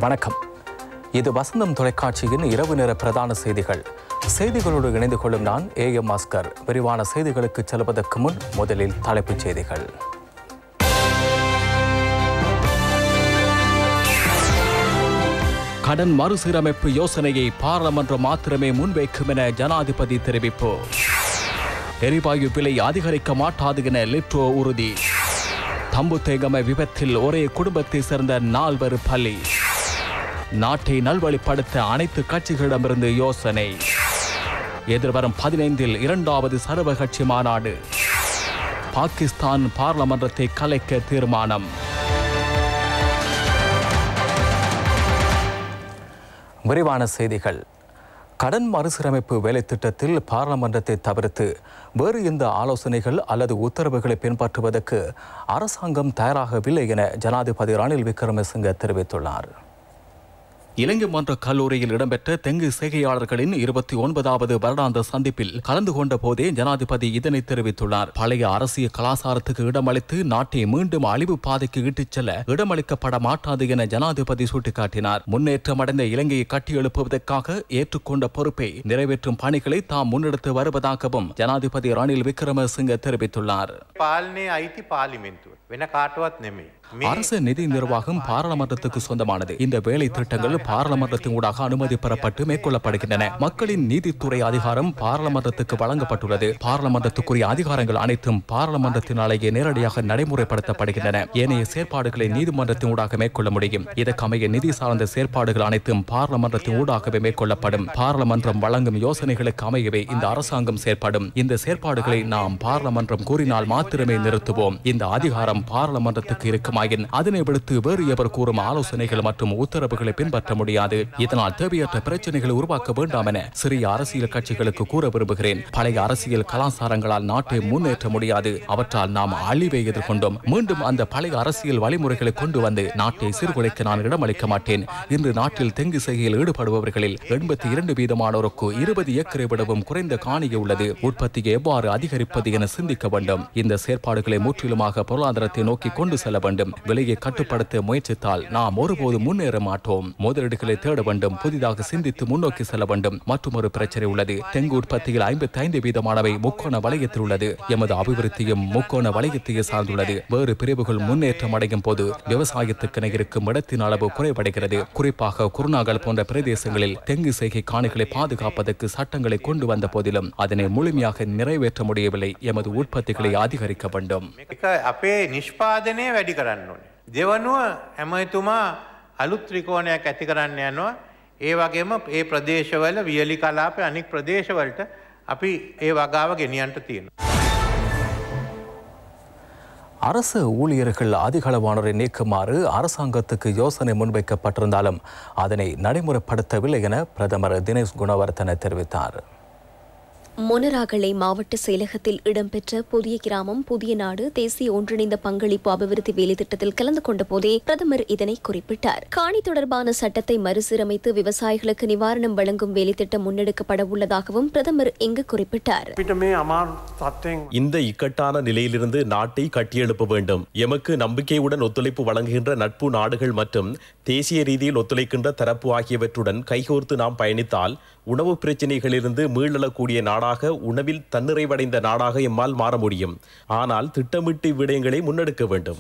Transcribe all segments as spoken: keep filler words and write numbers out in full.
வணக்கம். இது வசந்தம் தொலைக்காட்சியின் இரவு நேர பிரதான செய்திகள். செய்திகளோடு இணைந்து கொள்ளும் நான் ஏ எம் ஆஸ்கர். விரிவான செய்திகளுக்கு செல்வதற்கு முன் முதலில் தலைப்புச் செய்திகள். கடன் மறுசீரமைப்பு யோசனையை பாராளுமன்றம் மாத்திரமே முன்வைக்கும் என ஜனாதிபதி தெரிவிப்பு. எரிவாயு விலை அதிகரிக்க மாட்டாது என லிட்ரோ உறுதி. தம்புத்தேகம விபத்தில் ஒரே குடும்பத்தை சேர்ந்த நால்வர் பலி. நாட்டை நல்வழிப்படுத்த அனைத்து கட்சிகளிடமிருந்து யோசனை. எதிர்வரும் பதினைந்தில் இரண்டாவது சர்வகட்சி மாநாடு. பாகிஸ்தான் பாராளுமன்றத்தை கலைக்க தீர்மானம். விரிவான செய்திகள். கடன் மறுசீரமைப்பு வேலை திட்டத்தில் பாராளுமன்றத்தை தவிர்த்து வேறு எந்த ஆலோசனைகள் அல்லது உத்தரவுகளை பின்பற்றுவதற்கு அரசாங்கம் தயாராகவில்லை என ஜனாதிபதி ரணில் விக்ரமசிங்க தெரிவித்துள்ளார். இலங்கை மன்ற கல்லூரியில் இடம்பெற்ற தெங்கு செய்கையாளர்களின் இருபத்தி ஒன்பதாவது வருடாந்த சந்திப்பில் கலந்து கொண்ட போதே ஜனாதிபதி இதனை தெரிவித்துள்ளார். பழைய அரசியல் கலாச்சாரத்துக்கு இடமளித்து நாட்டை மீண்டும் அழிவு பாதைக்கு இட்டுச் செல்ல இடமளிக்கப்பட மாட்டாது என ஜனாதிபதி சுட்டிக்காட்டினார். முன்னேற்றமடைந்த இலங்கையை கட்டியெழுப்புவதற்காக ஏற்றுக்கொண்ட பொறுப்பை நிறைவேற்றும் பணிகளை தாம் முன்னெடுத்து வருவதாகவும் ஜனாதிபதி ரணில் விக்ரமசிங்க தெரிவித்துள்ளார். அரசு நிதி நிர்வாகம் பாராளுமன்றத்துக்கு சொந்தமானது. இந்த வேலை திட்டங்கள் பாராளுமன்றத்தின் ஊடாக அனுமதி பெறப்பட்டு மேற்கொள்ளப்படுகின்றன. மக்களின் நீதித்துறை அதிகாரம் பாராளுமன்றத்துக்கு வழங்கப்பட்டுள்ளது. பாராளுமன்றத்துக்குரிய அதிகாரங்கள் அனைத்தும் பாராளுமன்றத்தினாலேயே நேரடியாக நடைமுறைப்படுத்தப்படுகின்றன. ஏனைய செயற்பாடுகளை நீதிமன்றத்தின் ஊடாக மேற்கொள்ள முடியும். இதற்கமைய நிதி சார்ந்த செயற்பாடுகள் அனைத்தும் பாராளுமன்றத்தின் ஊடாகவே மேற்கொள்ளப்படும். பாராளுமன்றம் வழங்கும் யோசனைகளுக்கு அமையவே இந்த அரசாங்கம் செயற்படும். இந்த செயற்பாடுகளை நாம் பாராளுமன்றம் கூறினால் மாத்திரமே நிறுத்துவோம். இந்த அதிகாரம் பாராளுமன்றத்துக்கு இருக்குமாயின் அதனை விடுத்து வேறு எவர் கூறும் ஆலோசனைகள் மற்றும் உத்தரவுகளை பின்பற்ற முடியாது. இதனால் தேவையற்ற பிரச்சனைகளை உருவாக்க வேண்டாம் என சிறிய அரசியல் கட்சிகளுக்கு கூற விரும்புகிறேன். பழைய அரசியல் கலாச்சாரங்களால் நாட்டை முன்னேற்ற முடியாது. அவற்றால் நாம் அழிவை எதிர்கொண்டோம். மீண்டும் அந்த பழைய அரசியல் வழிமுறைகளை கொண்டு வந்து நாட்டை சீர்குலைக்க நான் இடமளிக்க மாட்டேன். இன்று நாட்டில் தெங்கு செய்கையில் ஈடுபடுபவர்களில் எண்பத்தி இரண்டு வீதமானோருக்கு இருபது ஏக்கரை விடவும் குறைந்த காணிகை உள்ளது. உற்பத்தியை எவ்வாறு அதிகரிப்பது என சிந்திக்க வேண்டும். இந்த செயற்பாடுகளை முற்றிலுமாக பொருளாதாரத்தை நோக்கி கொண்டு செல்ல வேண்டும். விலையை கட்டுப்படுத்த முயற்சித்தால் நாம் ஒருபோது முன்னேற மாட்டோம். முதலீடுகளை தேட வேண்டும். புதிதாக சிந்தித்து முன்னோக்கி செல்ல வேண்டும். மற்றும் ஒரு பிரச்சனை உள்ளது. தெங்கு உற்பத்தியில் ஐம்பத்தி ஐந்து வீதமானவை முக்கோண வளையத்தில் உள்ளது. எமது அபிவிருத்தியும் முக்கோண வளையத்தையே சார்ந்துள்ளது. வேறு பிரிவுகள் முன்னேற்றம் அடையும் போது விவசாயத்துக்கு இருக்கும் இடத்தின் அளவு குறைவடைகிறது. குறிப்பாக குருநாகல் போன்ற பிரதேசங்களில் தெங்கு செய்கை காணிகளை பாதுகாப்பதற்கு சட்டங்களை கொண்டு வந்த போதிலும் அதனை முழுமையாக நிறைவேற்ற முடியவில்லை. எமது உற்பத்திகளை அதிகரிக்க வேண்டும். දෙවනුව ඇමතුමා අලුත් ත්‍රිකෝණයක් ඇති කරන්න යනවා. ඒ වගේම ඒ ප්‍රදේශවල වියලි කලාපේ අනික් ප්‍රදේශවලට අපි ඒ වගාව ගෙනියන්න තියෙනවා. அரசு ஊழியர்கள் அதிகளவானோரை நீக்குமாறு அரசாங்கத்துக்கு யோசனை முன்வைக்கப்பட்டிருந்தாலும் அதனை நடைமுறைப்படுத்தவில்லை என பிரதமர் தினேஷ் குணவர்தன தெரிவித்தார். மொனராகலை மாவட்ட செயலகத்தில் இடம்பெற்ற புதிய கிராமம் புதிய நாடு தேசிய ஒன்றிணைந்த பங்களிப்பு அபிவிருத்தி வேலை திட்டத்தில் கலந்து கொண்ட போதே பிரதமர் இதனை குறிப்பிட்டார். காணி தொடர்பான சட்டத்தை மறுசீரமைத்து விவசாயிகளுக்கு நிவாரணம் வழங்கும் வேலை திட்டம் முன்னெடுக்கப்பட உள்ளதாகவும் பிரதமர் இங்கு குறிப்பிட்டார். இந்த இக்கட்டான நிலையிலிருந்து நாட்டை கட்டியெழுப்ப வேண்டும். எமக்கு நம்பிக்கையுடன் ஒத்துழைப்பு வழங்குகின்ற நட்பு நாடுகள் மற்றும் தேசிய ரீதியில் ஒத்துழைக்கின்ற தரப்பு ஆகியவற்றுடன் கைகோர்த்து நாம் பயணித்தால் உணவு பிரச்சினைகளிலிருந்து மீளக்கூடிய நாடாக, உணவில் தன்னிறைவடைந்த நாடாக எம்மால் மாற முடியும். ஆனால் திட்டமிட்டு விடயங்களை முன்னெடுக்க வேண்டும்.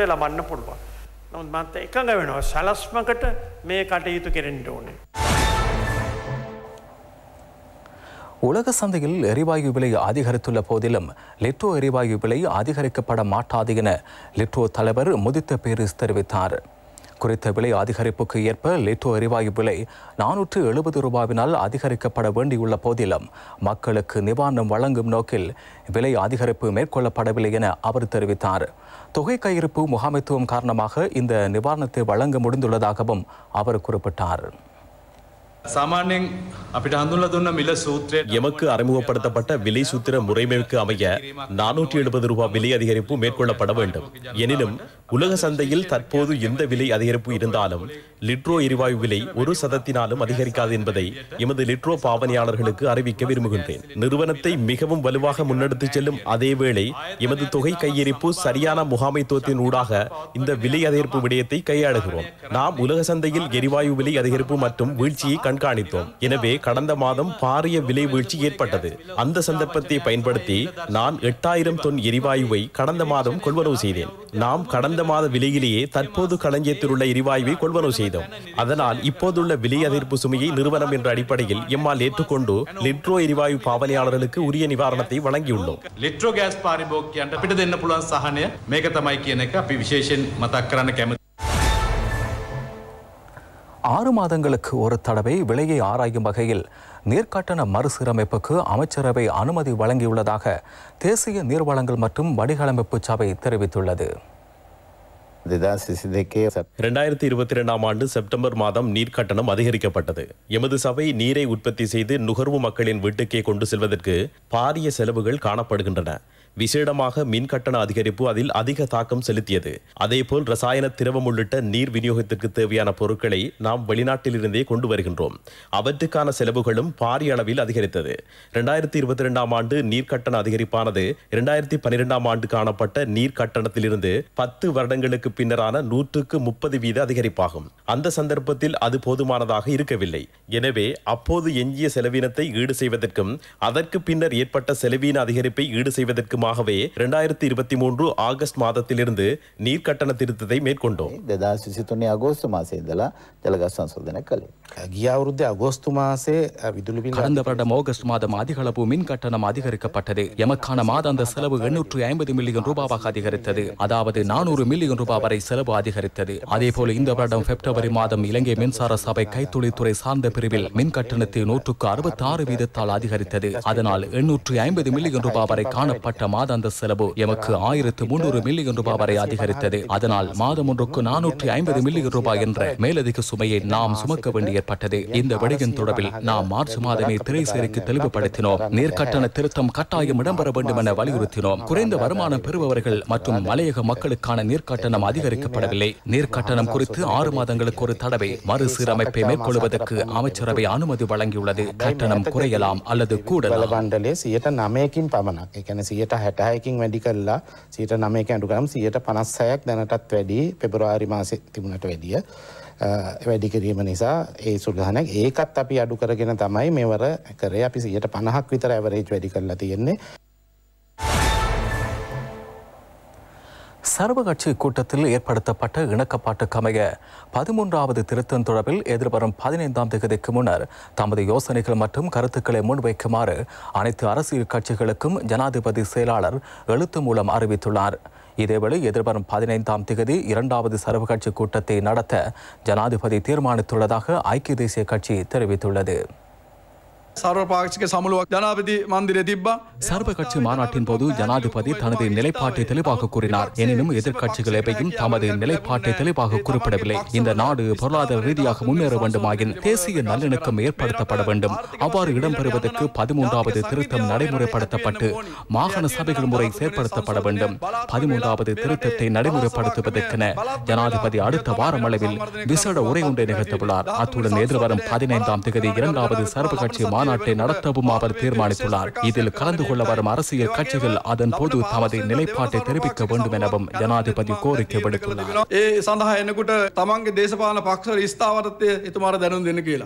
உலக சந்தையில் எரிவாயு விலை அதிகரித்துள்ள போதிலும் லிட்ரோ எரிவாயு விலை அதிகரிக்கப்பட மாட்டாது என லிட்ரோ தலைவர் முதித்த பேரிஸ் தெரிவித்தார். குறித்த விலை அதிகரிப்புக்கு ஏற்ப லிட்ரோ எரிவாயு விலை நானூற்று எழுபது ரூபாவினால் அதிகரிக்கப்பட வேண்டியுள்ள போதிலும் மக்களுக்கு நிவாரணம் வழங்கும் நோக்கில் விலை அதிகரிப்பு மேற்கொள்ளப்படவில்லை என அவர் தெரிவித்தார். தொகை கையிருப்பு முகாமைத்துவம் காரணமாக இந்த நிவாரணத்தை வழங்க முடிந்துள்ளதாகவும் அவர் குறிப்பிட்டார். සාමාන්‍යයෙන් අපිට හඳුන්වලා දුන්න මිල සූත්‍රය எமக்கு அறிமுகப்படுத்தப்பட்ட விலை சூத்திர முறைமைக்கு அமைய நானூற்றி எழுபது ரூபாய் விலை அதிகரிப்பு மேற்கொள்ளப்பட வேண்டும். எனினும் உலக சந்தையில் தற்போது எந்த விலை அதிகரிப்பு இருந்தாலும் லிட்ரோ எரிவாயு விலை ஒரு சதத்தினாலும் அதிகரிக்காது என்பதை எமது லிட்ரோ பாவனையாளர்களுக்கு அறிவிக்க விரும்புகின்றேன். நிறுவனத்தை மிகவும் வலுவாக முன்னெடுத்துச் செல்லும் அதேவேளை எமது தொகை கையிருப்பு சரியான முகாமைத்துவத்தின் ஊடாக இந்த விலை அதிகரிப்பு விடயத்தை கையாளுகிறோம். நாம் உலக சந்தையில் எரிவாயு விலை அதிகரிப்பு மற்றும் வீழ்ச்சியை கண்காணித்தோம். எனவே கடந்த மாதம் பாரிய விலை வீழ்ச்சி ஏற்பட்டது. அந்த சந்தர்ப்பத்தை பயன்படுத்தி நான் எட்டாயிரம் தொன் எரிவாயுவை கடந்த மாதம் கொள்வனவு செய்தேன். நாம் கடந்த மாத விலையிலேயே தற்போது களஞ்சியத்தில் உள்ள எரிவாயுவை கொள்வனவு செய்தோம். அதனால் இப்போதுள்ள விலை அதிகரிப்பு சுமையை நிறுவனம் என்ற அடிப்படையில் எம்மால் ஏற்றுக்கொண்டு லிட்ரோ எரிவாயு பாவனையாளர்களுக்கு உரிய நிவாரணத்தை வழங்கியுள்ளோம். ලිට්‍රෝ ගෑස් පාරිභෝගිකයන්ට අපිට දෙන්න පුළුවන් සහනය මේක තමයි කියන එක අපි විශේෂයෙන් මතක් කරන්න කැමතියි. ஆறு மாதங்களுக்கு ஒரு தடவை விலையை ஆராயும் வகையில் நீர்க்கட்டண மறுசீரமைப்புக்கு அமைச்சரவை அனுமதி வழங்கியுள்ளதாக தேசிய நீர்வளங்கள் மற்றும் வடிகாலமைப்பு சபை தெரிவித்துள்ளது. இரண்டாயிரத்தி இருபத்தி இரண்டாம் ஆண்டு செப்டம்பர் மாதம் நீர் கட்டணம் அதிகரிக்கப்பட்டது. எமது சபை நீரை உற்பத்தி செய்து நுகர்வு மக்களின் வீட்டுக்கே கொண்டு செல்வதற்கு பாரிய செலவுகள் காணப்படுகின்றன. விசேடமாக மின் கட்டண அதிகரிப்பு அதில் அதிக தாக்கம் செலுத்தியது. அதேபோல் ரசாயன திரவம் உள்ளிட்ட நீர் விநியோகத்திற்கு தேவையான பொருட்களை நாம் வெளிநாட்டிலிருந்தே கொண்டு வருகின்றோம். அவற்றுக்கான செலவுகளும் பாரிய அளவில் அதிகரித்தது. இரண்டாயிரத்தி இருபத்தி இரண்டாம் ஆண்டு நீர் கட்டண அதிகரிப்பானது இரண்டாயிரத்தி பன்னிரெண்டாம் ஆண்டு காணப்பட்ட நீர் கட்டணத்திலிருந்து பத்து வருடங்களுக்கு பின்னரான நூற்றுக்கு முப்பது வீத அதிகரிப்பாகும். அந்த சந்தர்ப்பத்தில் அது போதுமானதாக இருக்கவில்லை. எனவே அப்போது எஞ்சிய செலவினத்தை ஈடு செய்வதற்கும் அதற்கு பின்னர் ஏற்பட்ட செலவின அதிகரிப்பை ஈடு செய்வதற்கும் ஆகவே இரண்டாயிரத்தி இருபத்தி மூன்று ஆகஸ்ட் மாதத்திலிருந்து நீர் கட்டண திருத்தத்தை மேற்கொண்டோம். கடந்த வருடம் ஆகஸ்ட் மாதம் அதிக அளவு மின் கட்டணம் அதிகரிக்கப்பட்டது. எமக்கான மாதாந்த செலவு எண்ணூற்று ஐம்பது மில்லியன் ரூபாவாக அதிகரித்தது. அதாவது நானூறு மில்லியன் ரூபாய் வரை செலவு அதிகரித்தது. அதேபோல இந்த வருடம் பிப்ரவரி மாதம் இலங்கை மின்சார சபை கைத்தொழில்துறை சார்ந்த பிரிவில் மின் கட்டணத்தை நூற்றுக்கு அறுபத்தி ஆறு வீதத்தால் அதிகரித்தது. அதனால் எண்ணூற்று ஐம்பது மில்லியன் ரூபாய் வரை காணப்பட்ட மாதாந்த செலவு எமக்கு ஆயிரத்து முன்னூறு மில்லியன் ரூபாய் வரை அதிகரித்தது. அதனால் மாதம் ஒன்றுக்கு நானூற்றி ஐம்பது மில்லியன் ரூபாய் என்ற மேலதிக சுமையை நாம் சுமக்க வேண்டி ஏற்பட்டது. இந்த விடயம் தொடர்பில் நாம் மார்ச் மாதமே திரைசேரிக்கு தெளிவுபடுத்தினோம். நீர்க்கட்டண திருத்தம் கட்டாயம் இடம்பெற வேண்டும் என வலியுறுத்தினோம். குறைந்த வருமானம் பெறுபவர்கள் மற்றும் மலையக மக்களுக்கான நீர்க்கட்டணம் அதிகரிக்கப்படவில்லை. நீர்க்கட்டணம் குறித்து ஆறு மாதங்களுக்கு ஒரு தடவை மறுசீரமைப்பை மேற்கொள்வதற்கு அமைச்சரவை அனுமதி வழங்கியுள்ளது. கட்டணம் குறையலாம் அல்லது கூடலாம். හැටහයකින් වැඩි කරලා සියයට නවයක අඩු කරාම සියයට පනස් හයක් දැනටත් වැඩි පෙබරවාරි මාසේ තිබුණට වැඩිය වැඩි කිරීම නිසා ඒ සුළුහනක් ඒකත් අපි අඩු කරගෙන තමයි මේවර කරේ. අපි සියයට පනහක් විතර ඇවරේජ් වැඩි කරලා තියෙන්නේ. சர்வகட்சி கூட்டத்தில் ஏற்படுத்தப்பட்ட இணக்கப்பாட்டுக்கமைய பதிமூன்றாவது திருத்தம் தொடர்பில் எதிர்வரும் பதினைந்தாம் தேதிக்கு முன்னர் தமது யோசனைகள் மற்றும் கருத்துக்களை முன்வைக்குமாறு அனைத்து அரசியல் கட்சிகளுக்கும் ஜனாதிபதி செயலாளர் எழுத்து மூலம் அறிவித்துள்ளார். இதேவேளை எதிர்வரும் பதினைந்தாம் தேதி இரண்டாவது சர்வகட்சி கூட்டத்தை நடத்த ஜனாதிபதி தீர்மானித்துள்ளதாக ஐக்கிய தேசிய கட்சி தெரிவித்துள்ளது. சர்வபாட்சிக சமூக ஜனாதிபதி மந்திர திப்பா சர்வ கட்சி மாநாட்டின் போது ஜனாதிபதி தனது நிலைப்பாட்டை தெளிவாக கூறினார். எனினும் எதிர்க்கட்சிகள் எவையும் தமது நிலைப்பாட்டை தெளிவாக குறிப்பிடவில்லை. இந்த நாடு பொருளாதார ரீதியாக முன்னேற வேண்டுமாயின் தேசிய நல்லிணக்கம் ஏற்படுத்தப்பட வேண்டும். அவ்வாறு இடம்பெறுவதற்கு பதிமூன்றாவது திருத்தம் நடைமுறைப்படுத்தப்பட்டு மாகாண சபைகள் முறை செயற்படுத்தப்பட வேண்டும். பதிமூன்றாவது திருத்தத்தை நடைமுறைப்படுத்துவதற்கென ஜனாதிபதி அடுத்த வாரம் அளவில் விசேட உரை ஒன்றை நிகழ்த்தவுள்ளார். அத்துடன் எதிர்வரும் பதினைந்தாம் தேதி இரண்டாவது சர்வ கட்சி மாநாட்டை நடத்தவும் அவர் தீர்மானித்துள்ளார். இதில் கலந்து கொள்ள வரும் அரசியல் கட்சிகள் அதன் போது தமது நிலைப்பாட்டை தெரிவிக்க வேண்டும் எனவும் ஜனாதிபதி கோரிக்கை விடுத்துள்ளார். ඒ සඳහා එනකොට තමන්ගේ දේශපාලන පක්ෂවල ස්ථාවරත්වය එතුමාට දැනුම් දෙන්න කියලා.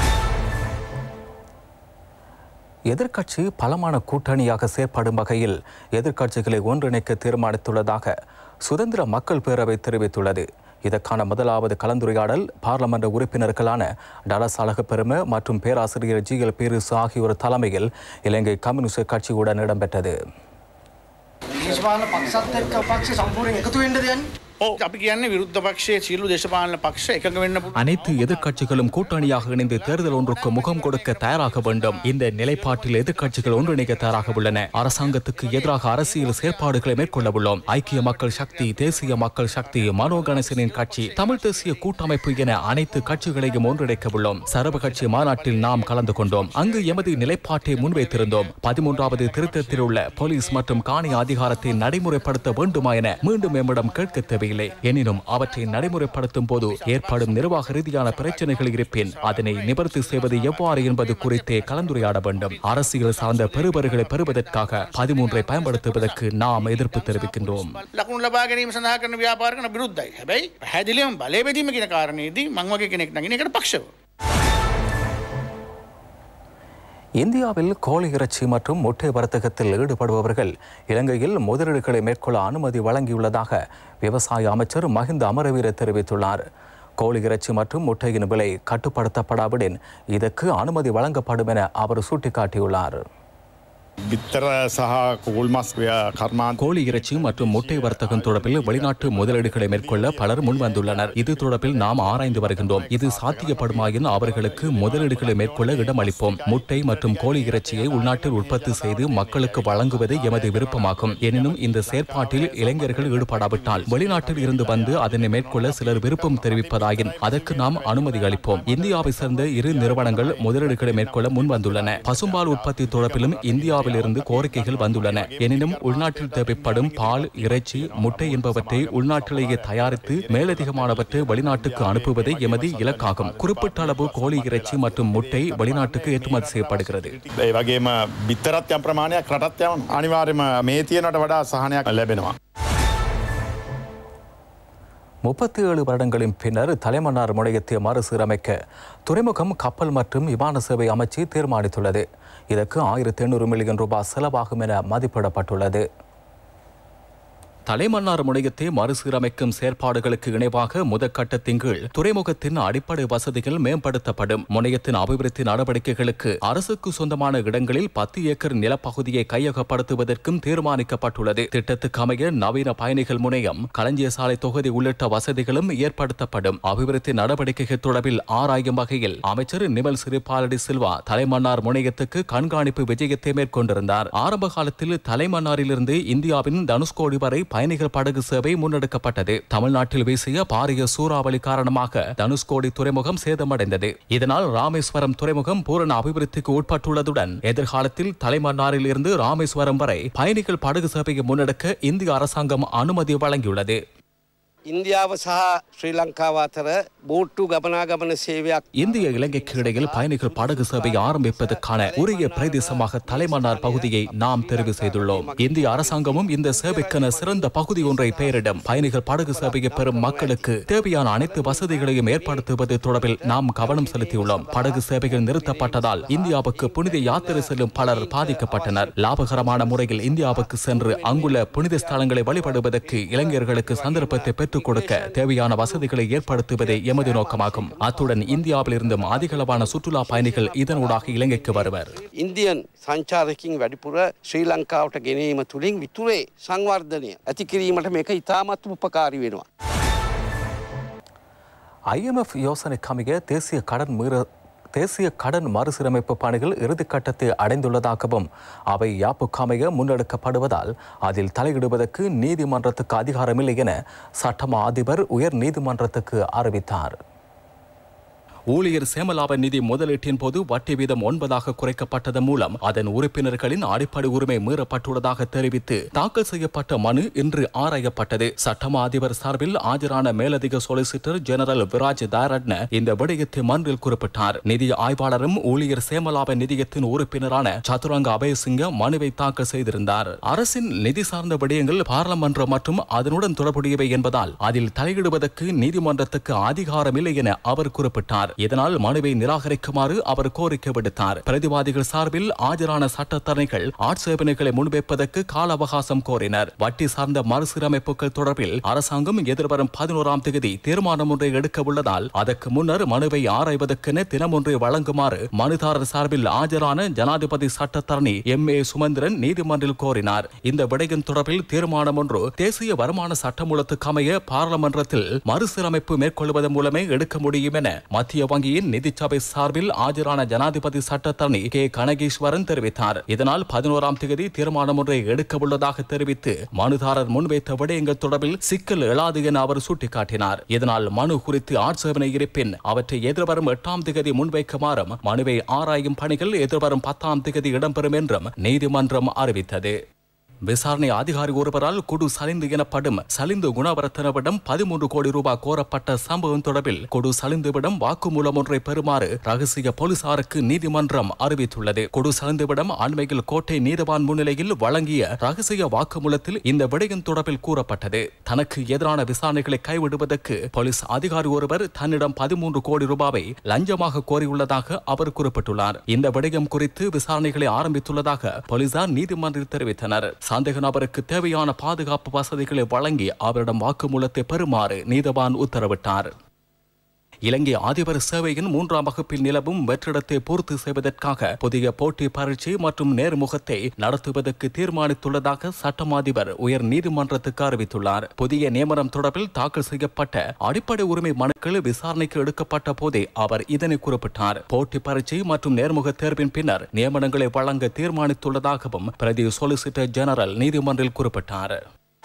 எதிர்க்கட்சி பலமான கூட்டணியாக செயற்படும் வகையில் எதிர்க்கட்சிகளை ஒன்றிணைக்க தீர்மானித்துள்ளதாக சுதந்திர மக்கள் பேரவை தெரிவித்துள்ளது. இதற்கான முதலாவது கலந்துரையாடல் பார்லமெண்ட் உறுப்பினர்களான டலஸ் அழகப்பெரும மற்றும் பேராசிரியர் ஜி எல் பீரிஸ் ஆகியோர் தலைமையில் இலங்கை கம்யூனிஸ்ட் கட்சியுடன் இடம்பெற்றது. අපි කියන්නේ විරුද්ධ පක්ෂයේ සියලු දේශපාලන පක්ෂ එකඟ වෙන්න පුළුවන්. அனைத்து எதிர்க்கட்சிகளும் கூட்டணியாக இணைந்து தேர்தல் ஒன்றுக்கு முகம் கொடுக்க தயாராக வேண்டும். இந்த நிலைப்பாட்டில் எதிர்க்கட்சிகள் ஒன்றிணைக்க தயாராக உள்ளன. அரசாங்கத்துக்கு எதிராக அரசியல் செயற்பாடுகளை மேற்கொள்ள உள்ளோம். ஐக்கிய மக்கள் சக்தி, தேசிய மக்கள் சக்தி, மனோ கணேசனின் கட்சி, தமிழ் தேசிய கூட்டமைப்பு என அனைத்து கட்சிகளையும் ஒன்றிணைக்க உள்ளோம். சர்வ கட்சி மாநாட்டில் நாம் கலந்து கொண்டோம். அங்கு எமது நிலைப்பாட்டை முன்வைத்திருந்தோம். பதிமூன்றாவது திருத்தத்தில் உள்ள போலீஸ் மற்றும் காணி அதிகாரத்தை நடைமுறைப்படுத்த வேண்டுமா என மீண்டும் எம்மிடம் கேட்க தேவையில்லை. எனினும் அவற்றை நடைமுறைப்படுத்தும் போது ஏற்படும் நிர்வாக ரீதியான பிரச்சனைகள் இருப்பின் அதனை நிவர்த்தி செய்வது எவ்வாறு என்பது குறித்தே கலந்துரையாட வேண்டும். அரசியல் சார்ந்த பெறுபர்களை பெறுவதற்காக பதிமூன்றை பயன்படுத்துவதற்கு நாம் எதிர்ப்பு தெரிவிக்கின்றோம். ලකුණු ලබා ගැනීම සඳහා කරන ව්‍යාපාර කරන විරුද්ධයි. හැබැයි පැහැදිලිවම බලය බෙදීම කියන කාරණේදී මම වගේ කෙනෙක් නගින එකට පක්ෂව. இந்தியாவில் கோழி இறைச்சி மற்றும் முட்டை வர்த்தகத்தில் ஈடுபடுபவர்கள் இலங்கையில் முதலீடுகளை மேற்கொள்ள அனுமதி வழங்கியுள்ளதாக விவசாய அமைச்சர் மஹிந்த அமரவீர தெரிவித்துள்ளார். கோழி இறைச்சி மற்றும் முட்டையின் விலை கட்டுப்படுத்தப்படாவிடின் இதற்கு அனுமதி வழங்கப்படும் என அவர் சுட்டிக்காட்டியுள்ளார். கோழி இறைச்சி மற்றும் முட்டை வர்த்தகம் தொடர்பில் வெளிநாட்டு முதலீடுகளை மேற்கொள்ள பலர் முன்வந்துள்ளனர். இது தொடர்பில் நாம் ஆராய்ந்து வருகின்றோம். இது சாத்தியப்படுமாயின் அவர்களுக்கு முதலீடுகளை மேற்கொள்ள இடம் அளிப்போம். முட்டை மற்றும் கோழி இறைச்சியை உள்நாட்டில் உற்பத்தி செய்து மக்களுக்கு வழங்குவது எமது விருப்பமாகும். எனினும் இந்த செயற்பாட்டில் இளைஞர்கள் ஈடுபடாவிட்டால் வெளிநாட்டில் இருந்து வந்து அதனை மேற்கொள்ள சிலர் விருப்பம் தெரிவிப்பதாயின் அதற்கு நாம் அனுமதி அளிப்போம். இந்தியாவை சேர்ந்த இரு நிறுவனங்கள் முதலீடுகளை மேற்கொள்ள முன்வந்துள்ளன. பசும்பால் உற்பத்தி தொடர்பிலும் இந்தியா இருந்து கோரிக்கைகள் வந்துள்ளன. எனினும் உள்நாட்டில் தேவைப்படும் பால், இறைச்சி, முட்டை என்பவற்றை உள்நாட்டிலேயே தயாரித்து மேலதிகமானவற்றை வெளிநாட்டுக்கு அனுப்புவதே எமது இலக்காகும். குறிப்பிட்ட அளவு கோழி இறைச்சி மற்றும் முட்டை வெளிநாட்டுக்கு ஏற்றுமதி செய்யப்படுகிறது. முப்பத்தி ஏழு வருடங்களின் பின்னர் தலைமன்னார் முனையத்தை மறுசீரமைக்க துறைமுகம், கப்பல் மற்றும் விமான சேவை அமைச்சு தீர்மானித்துள்ளது. இதற்கு ஆயிரத்தி எண்ணூறு மில்லியன் ரூபாய் செலவாகும் என மதிப்பிடப்பட்டுள்ளது. தலைமன்னார் முனையத்தை மறுசீரமைக்கும் செயற்பாடுகளுக்கு இணைவாக முதற்கட்டத்தின் கீழ் துறைமுகத்தின் அடிப்படை வசதிகள் மேம்படுத்தப்படும். முனையத்தின் அபிவிருத்தி நடவடிக்கைகளுக்கு அரசுக்கு சொந்தமான இடங்களில் பத்து ஏக்கர் நிலப்பகுதியை கையகப்படுத்துவதற்கும் தீர்மானிக்கப்பட்டுள்ளது. திட்டத்துக்கு அமைய நவீன பயணிகள் முனையம், களஞ்சிய சாலை தொகுதி உள்ளிட்ட வசதிகளும் ஏற்படுத்தப்படும். அபிவிருத்தி நடவடிக்கைகள் தொடர்பில் ஆராயும் வகையில் அமைச்சர் நிமல் சிறிபாலடி சில்வா தலைமன்னார் முனையத்துக்கு கண்காணிப்பு விஜயத்தை மேற்கொண்டிருந்தார். ஆரம்ப காலத்தில் தலைமன்னாரிலிருந்து இந்தியாவின் தனுஷ்கோடி வரை பயணிகள் படகு சேவை முன்னெடுக்கப்பட்டது. தமிழ்நாட்டில் வீசிய பாரிய சூறாவளி காரணமாக தனுஷ்கோடி துறைமுகம் சேதமடைந்தது. இதனால் ராமேஸ்வரம் துறைமுகம் பூரண அபிவிருத்திக்கு உட்பட்டுள்ளதுடன் எதிர்காலத்தில் தலைமன்னாரில் இருந்து ராமேஸ்வரம் வரை பயணிகள் படகு சேவையை முன்னெடுக்க இந்திய அரசாங்கம் அனுமதி வழங்கியுள்ளது. இந்தியாව සහ ශ්‍රී ලංකාව අතර බෝට්ටු ගමනාගමන සේවයක් இந்திய இலங்கைக்கு இடையில் பயணிகள் படகு சேவை ஆரம்பிப்பதற்கான உரிய பிரதேசமாக தலைமன்னார் பகுதியை நாம் தெரிவு செய்துள்ளோம். இந்திய அரசாங்கமும் இந்த சேவைக்கான சிறந்த பகுதி ஒன்றை பெயரிடும். பயணிகள் படகு சேவையை பெறும் மக்களுக்கு தேவையான அனைத்து வசதிகளையும் ஏற்படுத்துவது தொடர்பில் நாம் கவனம் செலுத்தியுள்ளோம். படகு சேவைகள் நிறுத்தப்பட்டதால் இந்தியாவுக்கு புனித யாத்திரை செல்லும் பலர் பாதிக்கப்பட்டனர். லாபகரமான முறையில் இந்தியாவுக்கு சென்று அங்குள்ள புனித ஸ்தலங்களை வழிபடுவதற்கு இளைஞர்களுக்கு சந்தர்ப்பத்தை பெற்று கொடுக்க தேவையான வசதிகளை ஏற்படுத்துவதே எமது நோக்கமாகும். அத்துடன் இந்தியாவில் இருந்தும் அதிகளவான சுற்றுலா பயணிகள் இதனூடாக இலங்கைக்கு வருவர். ඉන්දියන් සංචාරකින් වැඩිපුර ශ්‍රී ලංකාවට ගෙනීම තුළින් විතුරේ සංවර්ධනය ඇති කිරීමට මේක ඉතාමත් උපකාරී වෙනවා. ஐ எம் எஃப் யோசனைக்கு அமைய தேசிய கடன் மீற தேசிய கடன் மறுசீரமைப்பு பணிகள் இறுதிக்கட்டத்தை அடைந்துள்ளதாகவும் அவை யாப்புக்கு அமைய முன்னெடுக்கப்படுவதால் அதில் தலையிடுவதற்கு நீதிமன்றத்துக்கு அதிகாரமில்லை என சட்டமா அதிபர் உயர் நீதிமன்றத்துக்கு அறிவித்தார். ஊழியர் சேமலாப நிதி முதலீட்டின் போது வட்டி வீதம் ஒன்பதாக குறைக்கப்பட்டதன் மூலம் அதன் உறுப்பினர்களின் அடிப்படை உரிமை மீறப்பட்டுள்ளதாக தெரிவித்து தாக்கல் செய்யப்பட்ட மனு இன்று ஆராயப்பட்டது. சட்டமா அதிபர் சார்பில் ஆஜரான மேலதிக சொலிசிட்டர் ஜெனரல் விராஜ் தாரட்ன இந்த விடயத்தை மன்றில் குறிப்பிட்டார். நிதி ஆய்வாளரும் ஊழியர் சேமலாப நிதியத்தின் உறுப்பினரான சதுரங்க அபயசிங்க மனுவை தாக்கல் செய்திருந்தார். அரசின் நிதி சார்ந்த விடயங்கள் பாராளுமன்றம் மற்றும் அதனுடன் தொடர்புடையவை என்பதால் அதில் தலையிடுவதற்கு நீதிமன்றத்துக்கு அதிகாரமில்லை என அவர் குறிப்பிட்டார். இதனால் மனுவை நிராகரிக்குமாறு அவர் கோரிக்கை விடுத்தார். பிரதிவாதிகள் சார்பில் ஆஜரான சட்டத்தரணிகள் ஆட்சேபனைகளை முன்வைப்பதற்கு கால அவகாசம் கோரினர். வட்டி சார்ந்த மறுசீரமைப்புகள் தொடர்பில் அரசாங்கம் எதிர்வரும் பதினோராம் தேதி தீர்மானம் ஒன்றை எடுக்க உள்ளதால் அதற்கு முன்னர் மனுவை ஆராய்வதற்கென தினம் ஒன்றை வழங்குமாறு மனுதாரர் சார்பில் ஆஜரான ஜனாதிபதி சட்டத்தரணி எம் ஏ சுமந்திரன் நீதிமன்றில் கோரினார். இந்த விடயம் தொடர்பில் தீர்மானம் ஒன்று தேசிய வருமான சட்டமூலத்துக்கு அமைய பாராளுமன்றத்தில் மறுசீரமைப்பு மேற்கொள்வதன் மூலமே எடுக்க முடியும் என மத்திய வங்கியின் நிதிச்சபை சார்பில் ஆஜரான ஜனாதிபதி சட்டத்தரணி கே கனகேஸ்வரன் தெரிவித்தார். இதனால் பதினோராம் தேதி தீர்மானம் ஒன்றை எடுக்க உள்ளதாக தெரிவித்து மனுதாரர் முன்வைத்த விடயங்கள் தொடர்பில் சிக்கல் எழாது என அவர் சுட்டிக்காட்டினார். இதனால் மனு குறித்து ஆட்சேபனை இருப்பின் அவற்றை எதிர்வரும் எட்டாம் தேதி முன்வைக்குமாறும் மனுவை ஆராயும் பணிகள் எதிர்வரும் பத்தாம் தேதி இடம்பெறும் என்றும் நீதிமன்றம் அறிவித்தது. விசாரணை அதிகாரி ஒருவரால் குடு சலிந்து எனப்படும் சலிந்து குணவர்த்தனவிடம் பதிமூன்று கோடி ரூபாய் கோரப்பட்ட சம்பவம் தொடர்பில் குடு சலிந்துவிடம் வாக்குமூலம் ஒன்றை பெறுமாறு ரகசிய போலீசாருக்கு நீதிமன்றம் அறிவித்துள்ளது. குடு சலிந்துவிடம் அண்மையில் கோட்டை நீதிவான் முன்னிலையில் வழங்கிய ரகசிய வாக்குமூலத்தில் இந்த விடயம் தொடர்பில் கூறப்பட்டது. தனக்கு எதிரான விசாரணைகளை கைவிடுவதற்கு போலீஸ் அதிகாரி ஒருவர் தன்னிடம் பதிமூன்று கோடி ரூபாவை லஞ்சமாக கோரியுள்ளதாக அவர் குறிப்பிட்டுள்ளார். இந்த விடயம் குறித்து விசாரணைகளை ஆரம்பித்துள்ளதாக போலீசார் நீதிமன்றில் தெரிவித்தனர். சந்தேக நபருக்கு தேவையான பாதுகாப்பு வசதிகளை வழங்கி அவரிடம் வாக்குமூலத்தை பெறுமாறு நீதவான் உத்தரவிட்டார். இலங்கை அதிபர் சேவையின் மூன்றாம் வகுப்பில் நிலவும் வெற்றிடத்தை பூர்த்தி செய்வதற்காக புதிய போட்டி பரீட்சை மற்றும் நேர்முகத்தை நடத்துவதற்கு தீர்மானித்துள்ளதாக சட்டம் அதிபர் உயர் நீதிமன்றத்துக்கு அறிவித்துள்ளார். புதிய நியமனம் தொடர்பில் தாக்கல் செய்யப்பட்ட அடிப்படை உரிமை மனுக்கள் விசாரணைக்கு எடுக்கப்பட்ட போதே அவர் இதனை குறிப்பிட்டார். போட்டி பரீட்சை மற்றும் நேர்முக தேர்வின் பின்னர் நியமனங்களை வழங்க தீர்மானித்துள்ளதாகவும் பிரதி சொலிசிட்டர் ஜெனரல் நீதிமன்றில் குறிப்பிட்டார்.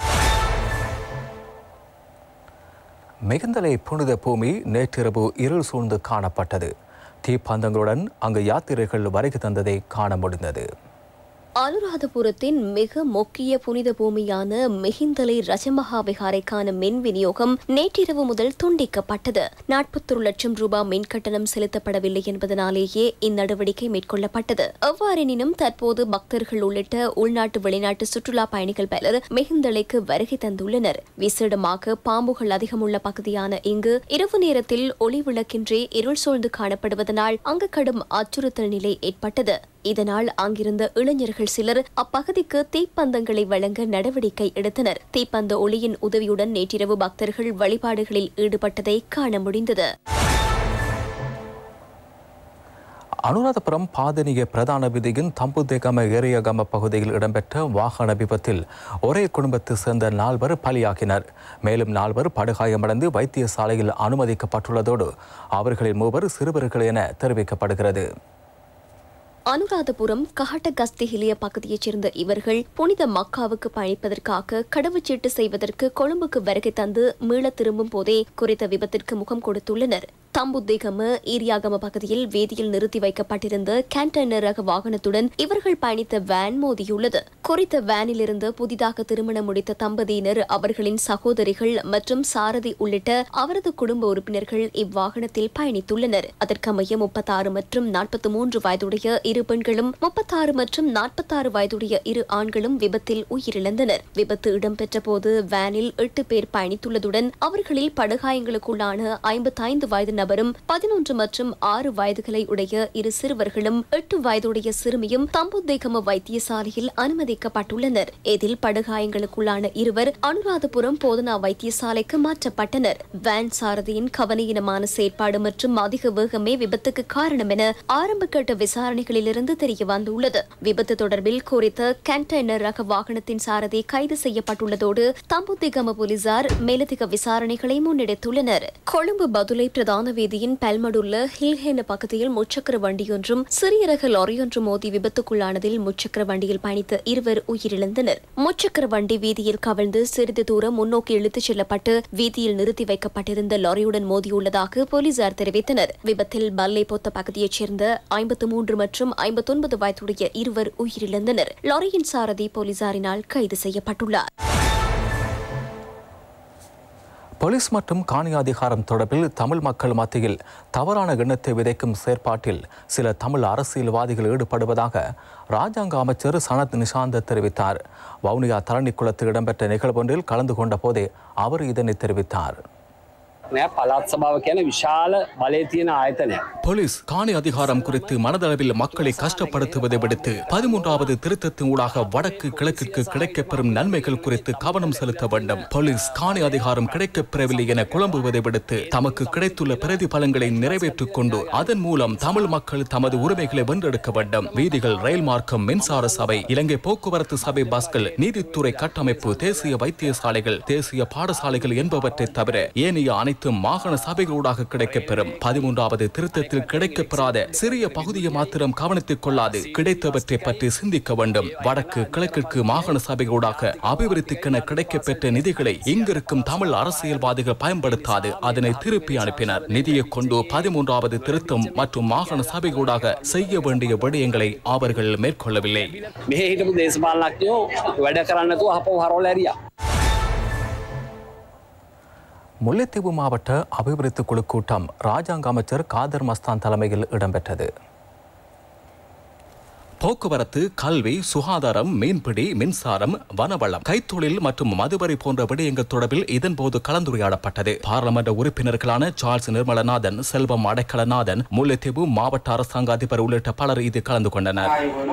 மிகுந்தலை புனித பூமி நேற்றிரவு இருள் சூழ்ந்து காணப்பட்டது. தீப்பந்தங்களுடன் அங்கு யாத்திரைகள் வருகை தந்ததை காண முடிந்தது. அனுராதபுரத்தின் மிக முக்கிய புனித பூமியான மிகிந்தலை ரஜமகா விகாரைக்கான மின் விநியோகம் நேற்றிரவு முதல் துண்டிக்கப்பட்டது. நாற்பத்தொரு லட்சம் ரூபாய் மின் கட்டணம் செலுத்தப்படவில்லை என்பதனாலேயே இந்நடவடிக்கை மேற்கொள்ளப்பட்டது. எவ்வாறெனினும் தற்போது பக்தர்கள் உள்ளிட்ட உள்நாட்டு வெளிநாட்டு சுற்றுலா பயணிகள் பலர் மிகிந்தலைக்கு வருகை தந்துள்ளனர். விசேடமாக பாம்புகள் அதிகமுள்ள பகுதியான இங்கு இரவு நேரத்தில் ஒளி விளக்கின்றி இருள் சூழ்ந்து காணப்படுவதனால் அங்கு கடும் அச்சுறுத்தல் நிலை ஏற்பட்டது. இதனால் அங்கிருந்த இளைஞர்கள் சிலர் அப்பகுதிக்கு தீப்பந்தங்களை வழங்க நடவடிக்கை எடுத்தனர். தீப்பந்த ஒளியின் உதவியுடன் நேற்றிரவு பக்தர்கள் வழிபாடுகளில் ஈடுபட்டதை காண முடிந்தது. அனுராதபுரம் பாதனிய பிரதான வீதியின் தம்புதேகம ஏரியகம பகுதியில் இடம்பெற்ற வாகன விபத்தில் ஒரே குடும்பத்தை சேர்ந்த நால்வர் பலியாகினர். மேலும் நால்வர் படுகாயமடைந்து வைத்தியசாலையில் அனுமதிக்கப்பட்டுள்ளதோடு அவர்களில் மூவர் சிறுவர்கள் என தெரிவிக்கப்படுகிறது. அனுராதபுரம் கஹட்டகஸ்திஹிலிய பகுதியைச் சேர்ந்த இவர்கள் புனித மக்காவுக்கு பயணிப்பதற்காக கடவுச்சீட்டு செய்வதற்கு கொழும்புக்கு வருகை தந்து மீள திரும்பும் போதே குறித்த விபத்திற்கு முகம் கொடுத்துள்ளனர். தம்புத்தேகம ஈரியாகம பகுதியில் வேதியில் நிறுத்தி வைக்கப்பட்டிருந்த கேண்டனர் ரக வாகனத்துடன் இவர்கள் பயணித்த வேன் மோதியுள்ளது. குறித்த வேனில் இருந்து புதிதாக திருமணம் முடித்த தம்பதியினர், அவர்களின் சகோதரிகள் மற்றும் சாரதி உள்ளிட்ட அவரது குடும்ப உறுப்பினர்கள் இவ்வாகனத்தில் பயணித்துள்ளனர். அதற்கமைய முப்பத்தாறு மற்றும் நாற்பத்தி மூன்று வயதுடைய இரு பெண்களும் முப்பத்தாறு மற்றும் நாற்பத்தாறு வயதுடைய இரு ஆண்களும் விபத்தில் உயிரிழந்தனர். விபத்து இடம்பெற்ற போது வேனில் எட்டு பேர் பயணித்துள்ளதுடன் அவர்களில் படுகாயங்களுக்குள்ளான ஐம்பத்தி ஐந்து வயது நபரும் பதினொன்று மற்றும் ஆறு வயதுகளை உடைய இரு சிறுவர்களும் எட்டு வயதுடைய சிறுமியும் தம்புத்தேகம வைத்தியசாலையில் அனுமதிக்கப்பட்டுள்ளனர். இதில் படுகாயங்களுக்குள்ளான இருவர் அனுராதபுரம் போதனா வைத்தியசாலைக்கு மாற்றப்பட்டனர். வேன் சாரதியின் கவனீனமான செயற்பாடு மற்றும் அதிக வேகமே விபத்துக்கு காரணம் என ஆரம்ப கட்ட விசாரணைகளிலிருந்து தெரிய வந்துள்ளது. விபத்து தொடர்பில் குறித்த கண்டெய்னர் ரக வாகனத்தின் சாரதி கைது செய்யப்பட்டுள்ளதோடு தம்புத்தேகம போலீசார் மேலதிக விசாரணைகளை முன்னெடுத்துள்ளனர். கொழும்பு பதுளை பிரதான வீதியின் பல்மடுள்ள ஹில்ஹேன பகுதியில் முச்சக்கர வண்டியொன்றும் சிறிய ரக லாரியொன்றும் மோதி விபத்துக்குள்ளானதில் முச்சக்கர வண்டியில் பயணித்த இருவர் உயிரிழந்தனர். முச்சக்கர வண்டி வீதியில் கவிழ்ந்து சிறிது தூரம் முன்னோக்கி இழுத்துச் செல்லப்பட்டு வீதியில் நிறுத்தி வைக்கப்பட்டிருந்த லாரியுடன் மோதியுள்ளதாக போலீசார் தெரிவித்தனர். விபத்தில் பல்லை பொத்த பகுதியைச் சேர்ந்த ஐம்பத்தி மூன்று மற்றும் ஐம்பத்தி ஒன்பது வயதுடைய இருவர் உயிரிழந்தனர். லாரியின் சாரதி போலீசாரினால் கைது செய்யப்பட்டுள்ளார். போலீஸ் மற்றும் காணி அதிகாரம் தொடர்பில் தமிழ் மக்கள் மத்தியில் தவறான எண்ணத்தை விதைக்கும் செயற்பாட்டில் சில தமிழ் அரசியல்வாதிகள் ஈடுபடுவதாக ராஜாங்க அமைச்சர் சனத் நிஷாந்த தெரிவித்தார். வவுனியா தரணி குளத்தில் இடம்பெற்ற நிகழ்வொன்றில் கலந்து கொண்ட போதே அவர் இதனை தெரிவித்தார். පළාත් සභාව කියන විශාල බලය තියෙන ආයතනයක්. போலீஸ் காணி அதிகாரம் குறித்து மனதளவில் மக்களை கஷ்டப்படுத்துவதை விடுத்து பதிமூன்றாவது திருத்தத்தின் ஊடாக வடக்கு கிழக்கிற்கு கிடைக்கப்பெறும் நன்மைகள் குறித்து கவனம் செலுத்த வேண்டும். போலீஸ் காணி அதிகாரம் கிடைக்கப்பெறவில்லை என குழம்புவதை விடுத்து தமக்கு கிடைத்துள்ள பிரதிபலங்களை நிறைவேற்றிக் கொண்டு அதன் மூலம் தமிழ் மக்கள் தமது உரிமைகளை வென்றெடுக்க வேண்டும். வீதிகள், ரயில் மார்க்கம், மின்சார சபை, இலங்கை போக்குவரத்து சபை பஸ்கள், நீதித்துறை கட்டமைப்பு, தேசிய வைத்தியசாலைகள், தேசிய பாடசாலைகள் என்பவற்றை தவிர ஏனைய அனைத்தும் மாகாண சபைகளூடாக கிடைக்கப்பெறும். பதிமூன்றாவது திருத்தத்தில் கிடைக்கப்பெறாத சிறிய பகுதியை மாத்திரம் கவனித்துக் கொள்ளாது கிடைத்தவற்றை பற்றி சிந்திக்க வேண்டும். வடக்கு கிழக்கிற்கு மாகாண சபைகளூடாக அபிவிருத்திக்கென கிடைக்கப்பெற்ற நிதிகளை இங்கிருக்கும் தமிழ் அரசியல்வாதிகள் பயன்படுத்தாது அதனை திருப்பி அனுப்பினர். நிதியை கொண்டு பதிமூன்றாவது திருத்தம் மற்றும் மாகாண சபைகளூடாக செய்ய வேண்டிய விடயங்களை அவர்கள் மேற்கொள்ளவில்லை. முல்லைத்தீவு மாவட்ட அபிவிருத்தி குழு கூட்டம் ராஜாங்க அமைச்சர் காதர் மஸ்தான் தலைமையில் இடம்பெற்றது. போக்குவரத்து, கல்வி, சுகாதாரம், மீன்பிடி, மின்சாரம், வனவளம், கைத்தொழில் மற்றும் மதுவரி போன்ற விடயங்கள் தொடர்பில் இதன்போது கலந்துரையாடப்பட்டது. பாராளுமன்ற உறுப்பினர்களான சார்ல்ஸ் நிர்மலநாதன், செல்வம் அடைக்கலநாதன், முல்லைத்தீவு மாவட்ட அரசாங்க அதிபர் உள்ளிட்ட பலர் இது கலந்து கொண்டனர்.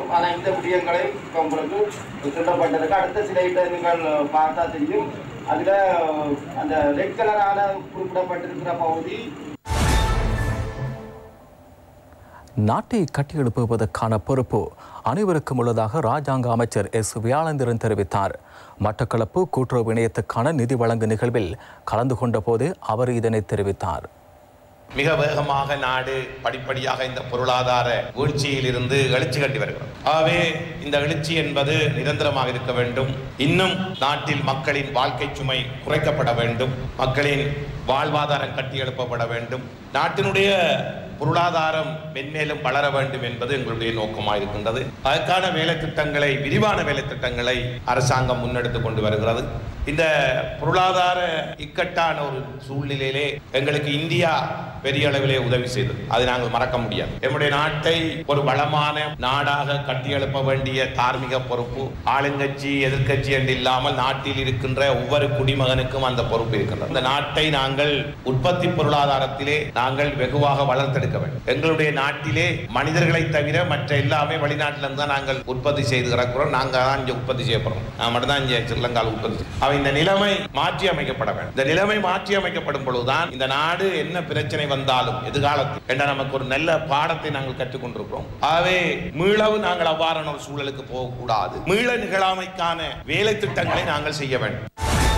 நாட்டை கட்டியெழுப்புவதற்கான பொறுப்பு அனைவருக்கும் உள்ளதாக ராஜாங்க அமைச்சர் எஸ் வியாழேந்திரன் தெரிவித்தார். மட்டக்களப்பு கூட்டுறவு இணையத்துக்கான நிதி வழங்கு நிகழ்வில் கலந்து கொண்ட போது அவர் இதனை தெரிவித்தார். மிக வேகமாக நாடு படிப்படியாக இந்த பொருளாதார வீழ்ச்சியில் இருந்து எழுச்சி கட்டி வருகிறது. ஆகவே இந்த எழுச்சி என்பது நிரந்தரமாக இருக்க வேண்டும். இன்னும் நாட்டில் மக்களின் வாழ்க்கை சுமை குறைக்கப்பட வேண்டும். மக்களின் வாழ்வாதாரம் கட்டி எழுப்பப்பட வேண்டும். நாட்டினுடைய பொருளாதாரம் மென்மேலும் வளர வேண்டும் என்பது எங்களுடைய நோக்கமாக இருக்கின்றது. அதற்கான வேலை திட்டங்களை, விரிவான வேலை திட்டங்களை அரசாங்கம் முன்னெடுத்துக் கொண்டு வருகிறது. இந்த பொருளாதார இக்கட்டான ஒரு சூழ்நிலையிலே எங்களுக்கு இந்தியா பெரிய அளவிலே உதவி செய்தது. அதை நாங்கள் மறக்க முடியாது. நம்முடைய நாட்டை ஒரு வளமான நாடாக கட்டியெழுப்ப வேண்டிய தார்மீக பொறுப்பு ஆளுங்கட்சி எதிர்கட்சி என்று இல்லாமல் நாட்டில் இருக்கின்ற ஒவ்வொரு குடிமகனுக்கும் அந்த பொறுப்பு இருக்கின்றது. இந்த நாட்டை நாங்கள் உற்பத்தி பொருளாதாரத்திலே நாங்கள் வெகுவாக வளர்த்தெடுக்க வேண்டும். எங்களுடைய நாட்டிலே மனிதர்களை தவிர மற்ற எல்லாமே வெளிநாட்டிலிருந்து தான் நாங்கள் உற்பத்தி செய்து கிடக்கிறோம். நாங்கள் தான் இங்கே உற்பத்தி செய்யப்படுறோம். நான் மட்டும்தான் இங்கே ஸ்ரீலங்காவில் உற்பத்தி. அவை இந்த நிலைமை மாற்றி அமைக்கப்பட வேண்டும். இந்த நிலைமை மாற்றி அமைக்கப்படும் பொழுதுதான் இந்த நாடு என்ன பிரச்சனை வந்தாலும் எதிர்காலத்தில் என்ற நமக்கு ஒரு நல்ல பாடத்தை நாங்கள் கற்றுக்கொண்டிருக்கிறோம். ஆகவே மீளவு நாங்கள் அவ்வாறான ஒரு சூழலுக்கு போகக்கூடாது. மீள நிகழாமைக்கான வேலை திட்டங்களை நாங்கள் செய்ய வேண்டும்.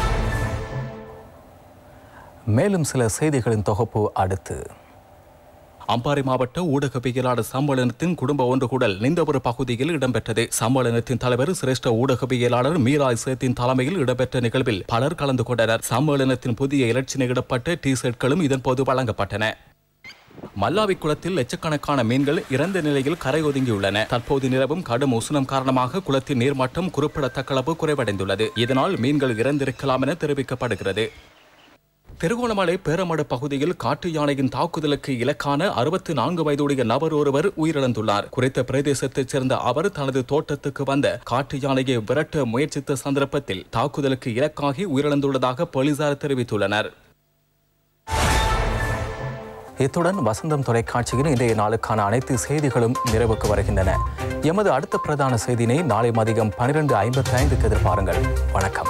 மேலும் சில செய்திகளின் தொகுப்பு அடுத்து. அம்பாறை மாவட்ட ஊடகவியலாளர் சம்மேளனத்தின் குடும்ப ஒன்றுகூடல் நிந்தபுர பகுதியில் இடம்பெற்றது. சம்மேளனத்தின் தலைவர் சிரேஷ்ட ஊடகவியலாளர் மீரா இசத்தின் தலைமையில் இடம்பெற்ற நிகழ்வில் பலர் கலந்து கொண்டனர். சம்மேளனத்தின் புதிய இலட்சியிடப்பட்ட டி ஷர்ட்களும் இதன்போது வழங்கப்பட்டன. மல்லாவி குளத்தில் லட்சக்கணக்கான மீன்கள் இறந்த நிலையில் கரையொதுங்கியுள்ளன. தற்போது நிலவும் கடும் உஷ்ணம் காரணமாக குளத்தின் நீர்மட்டம் குறிப்பிடத்தக்க அளவு குறைவடைந்துள்ளது. இதனால் மீன்கள் இறந்திருக்கலாம் என தெரிவிக்கப்படுகிறது. திருகோணமலை பேரமடு பகுதியில் காட்டு யானையின் தாக்குதலுக்கு இலக்கான அறுபத்தி நான்கு வயதுடைய நபர் ஒருவர் உயிரிழந்துள்ளார். குறித்த பிரதேசத்தைச் சேர்ந்த அவர் தனது தோட்டத்துக்கு வந்த காட்டு யானையை விரட்ட முயற்சித்த சந்தர்ப்பத்தில் தாக்குதலுக்கு இலக்காகி உயிரிழந்துள்ளதாக போலீசார் தெரிவித்துள்ளனர். இத்துடன் வசந்தம் தொலைக்காட்சியின் இன்றைய நாளுக்கான அனைத்து செய்திகளும் நிறைவுக்கு வருகின்றன. எமது அடுத்த பிரதான செய்தியினை நாளை மதியம் பனிரெண்டு ஐம்பத்தி ஐந்துக்கு எதிர்பாருங்கள். வணக்கம்.